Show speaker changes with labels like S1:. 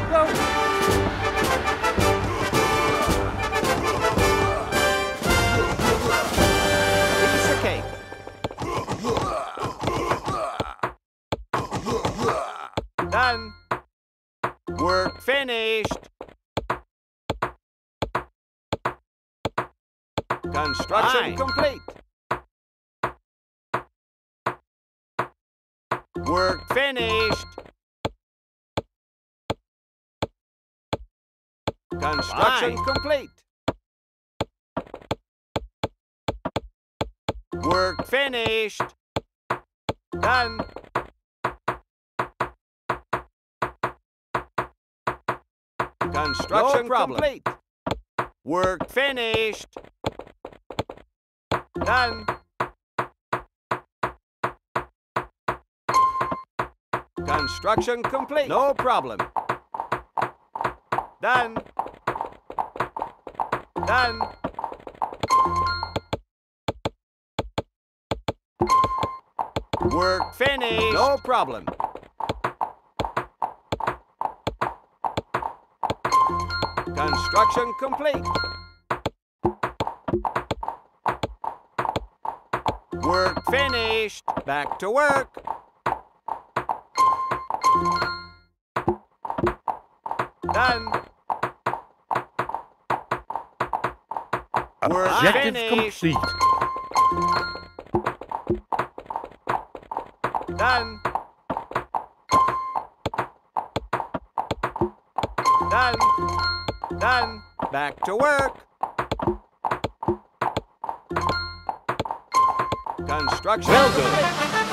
S1: Piece of cake. Done. Work finished. Construction complete. Work finished. Construction complete. Work finished. Done. Construction complete. Work finished. Done. Construction complete. No problem. Done. Done. Work finished. No problem. Construction complete. Work finished. Back to work. Done. Work
S2: Objective
S1: finished.
S2: complete.
S1: Done. Done. Done. Back to work. Construction.
S2: Well done.